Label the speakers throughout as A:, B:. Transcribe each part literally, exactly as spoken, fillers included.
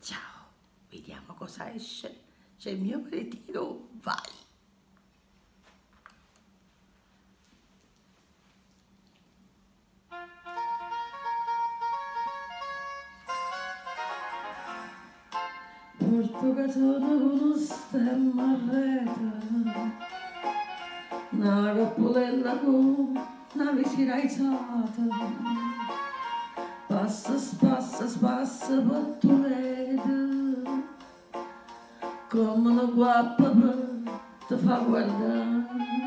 A: Ciao, vediamo cosa esce. C'è il mio maledino, vai! Porto casona con uno stemma a rete, una coppolella con una visina alzata, passa, spassa, spassa per tu vedi, come una guappa per te fa guardare.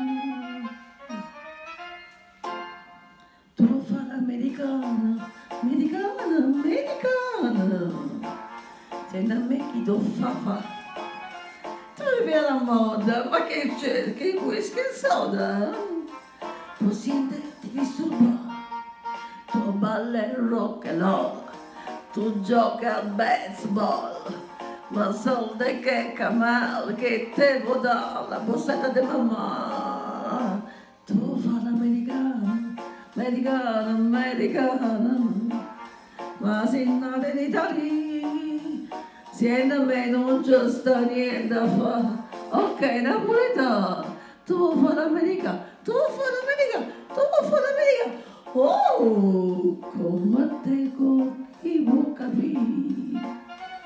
A: Tu fai l'americana, americana, americana. Senti a me chi tu fa fa? Tu vivi alla moda, ma che cerchi? Whisky e soda? Tu senti ti disturba, tu balla il rock and roll, tu gioca al baseball, ma soldi che camal che te vuoi dare la borsetta di mamma. Tu fa l'americana, americana, americana, ma sei nata in Italia. Siendo a me non c'è sta niente a fare. Ok, napoletano, tu fai l'americano, tu fai l'americano, tu fai l'americano. Oh, come te con chi vuoi capire?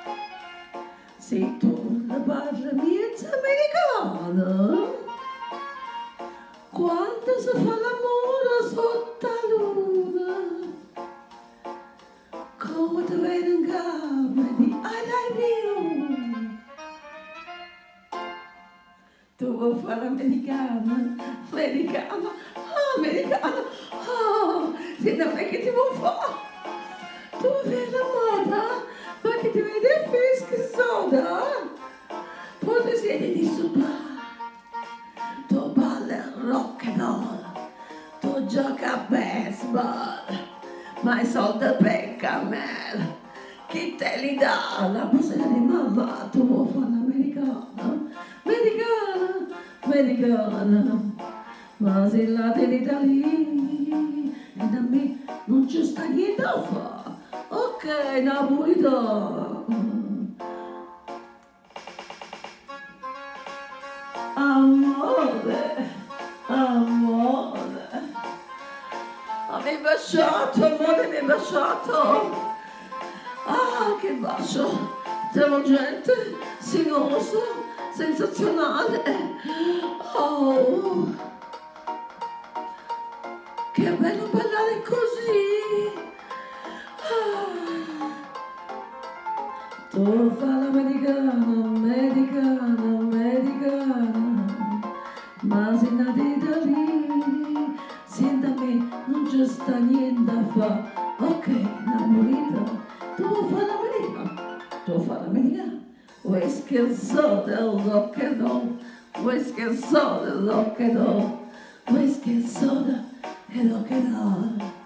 A: Se tu ne parli miezza americana, quando si fa l'amore sotto la luna, come ti vedi in gamma di I love you. Tu vuoi fare l'americana, americana, ah, americana, ah, senti a me che ti vuoi fare? Tu vedi la moda, ma che ti vedi il fisco soda? Poi ti siedi di sopra, tu balli il rock and roll, tu giochi a baseball, ma i soldi per camel, chi te li dà? La borsetta di mamma, tu vuoi fare l'americana, americana, americana, ma se la te l'Italia, e da me non c'è sta niente da fare, ok, napolitano. Amore, amore, mi hai baciato, amore, mi hai baciato. Ah, che bacio travolgente, sinuoso, sensazionale. Oh, che bello ballare così. Ah. Tu fai l'americana, americana, americana, ma sei nata in Italia. Senti a me, non c'è sta niente da fare. Ok, napolitano, tu fai l'americano, tu fai l'americano. Whisky e soda, rock and roll, whisky e soda, rock and roll, whisky e soda e rock and roll.